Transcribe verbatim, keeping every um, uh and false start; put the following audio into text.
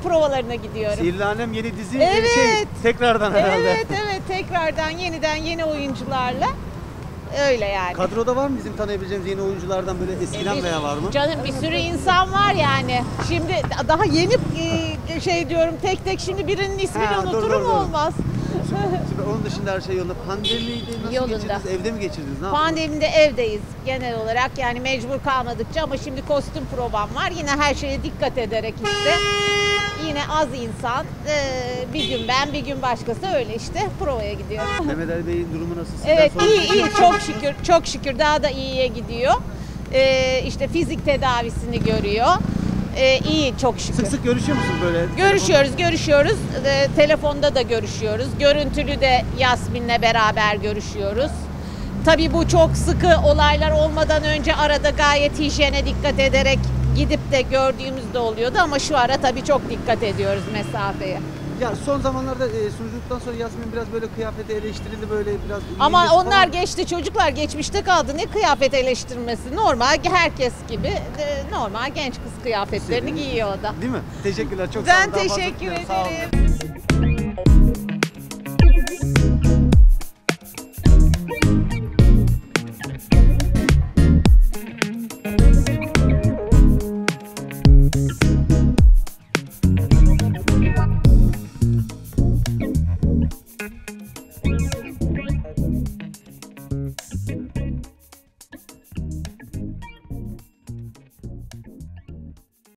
provalarına gidiyorum. Sihirli Annem yeni dizi evet. şey tekrardan herhalde. Evet evet tekrardan yeniden yeni oyuncularla. Öyle yani. Kadroda var mı bizim tanıyabileceğimiz yeni oyunculardan böyle eskiden bir, veya var mı? Canım bir sürü insan var yani. Şimdi daha yeni şey diyorum tek tek şimdi birinin ismini ha, unuturum doğru, doğru. olmaz. Şimdi onun dışında her şey yolunda. Pandemiydi nasıl yolunda. geçirdiniz? Evde mi geçirdiniz? Ne Pandemide evdeyiz genel olarak yani mecbur kalmadıkça ama şimdi kostüm provam var. Yine her şeye dikkat ederek işte. Yine az insan, bir gün ben, bir gün başkası öyle işte provaya gidiyor. Mehmet Ali Bey'in durumu nasıl? Sizden evet iyi iyi iyi çok şükür çok şükür daha da iyiye gidiyor. Ee, işte fizik tedavisini görüyor. Ee, iyi çok şükür. Sık sık görüşüyor musunuz böyle? Görüşüyoruz, telefonda? görüşüyoruz. Ee, telefonda da görüşüyoruz. Görüntülü de Yasmin'le beraber görüşüyoruz. Tabii bu çok sıkı olaylar olmadan önce arada gayet hijyene dikkat ederek gidip de gördüğümüz de oluyordu ama şu ara tabii çok dikkat ediyoruz mesafeye. Ya son zamanlarda e, sunuculuktan sonra Yasmin biraz böyle kıyafeti eleştirildi böyle biraz. Ama onlar falan. geçti çocuklar geçmişte kaldı ne kıyafet eleştirmesi normal herkes gibi e, normal genç kız kıyafetlerini Senin, giyiyor o da. Değil mi? Teşekkürler çok ben sağ olun. Ben teşekkür ederim.